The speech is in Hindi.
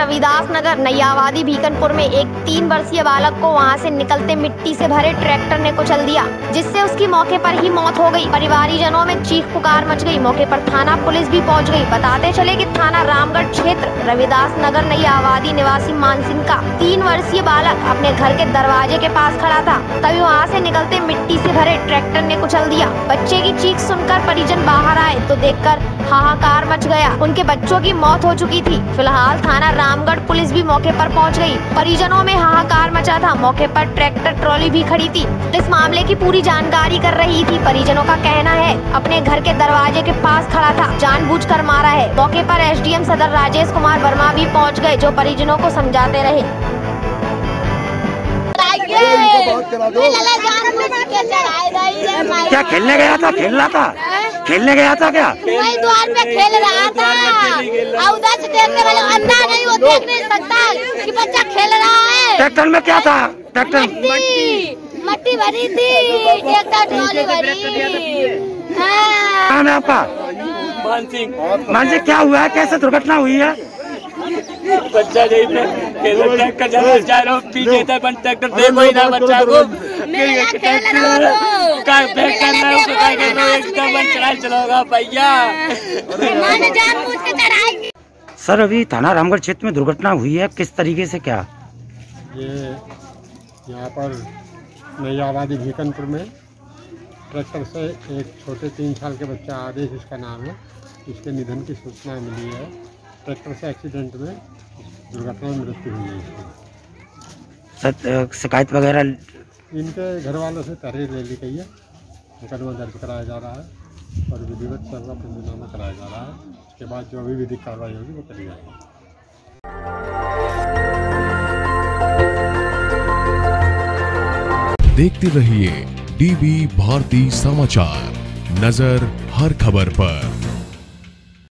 रविदास नगर नैयावादी भीकनपुर में एक 3 वर्षीय बालक को वहां से निकलते मिट्टी से भरे ट्रैक्टर ने कुचल दिया, जिससे उसकी मौके पर ही मौत हो गई। परिवारीजनों में चीख पुकार मच गई। मौके पर थाना पुलिस भी पहुंच गई। बताते चले कि थाना रामगढ़ क्षेत्र रविदास नगर नैयावादी निवासी मानसिंह का 3 वर्षीय बालक अपने घर के दरवाजे के पास खड़ा था, तभी वहाँ से निकलते मिट्टी से भरे ट्रैक्टर ने कुचल दिया। बच्चे की चीख सुनकर परिजन बाहर आए तो देखकर हाहाकार मच गया। उनके बच्चों की मौत हो चुकी थी। फिलहाल थाना रामगढ़ पुलिस भी मौके पर पहुंच गई। परिजनों में हाहाकार मचा था। मौके पर ट्रैक्टर ट्रॉली भी खड़ी थी। इस मामले की पूरी जानकारी कर रही थी। परिजनों का कहना है अपने घर के दरवाजे के पास खड़ा था, जानबूझकर मारा है। मौके पर एसडीएम सदर राजेश कुमार वर्मा भी पहुँच गए, जो परिजनों को समझाते रहे। क्या खेलने गया था? खेलने गया था क्या? वही द्वार पे खेल रहा था और उधर से देखने वाले अंधा नहीं, वो देख नहीं सकता कि बच्चा खेल रहा है। ट्रैक्टर में क्या था? ट्रैक्टर मट्टी भरी थी, ट्रैक्टर ट्रॉली भरी। नाम है आपका? मानसिंह। क्या हुआ है? कैसे दुर्घटना हुई है? बच्चा ट्रैक्टर जा रहा हूँ, पीछे था ट्रैक्टर देखो ही ना बच्चा को चलाओगा भैया। सर, अभी थाना रामगढ़ क्षेत्र में दुर्घटना हुई है, किस तरीके से? क्या ये यहाँ पर नैयावादी भीकनपुर में ट्रैक्टर से एक छोटे 3 साल के बच्चा आदेश इसका नाम है, इसके निधन की सूचना मिली है। ट्रैक्टर से एक्सीडेंट में दुर्घटना में मृत्यु हुई है। सर, शिकायत वगैरह इनके घर वालों से तहरीर ले ली गई है, मुकदमा दर्ज कराया जा रहा है और विधिवत सर्वा पंचनामा कराया जा रहा है। उसके बाद जो भी विधिक कार्रवाई होगी वो करी जाएगी। देखते रहिए डीबी भारती समाचार, नजर हर खबर पर।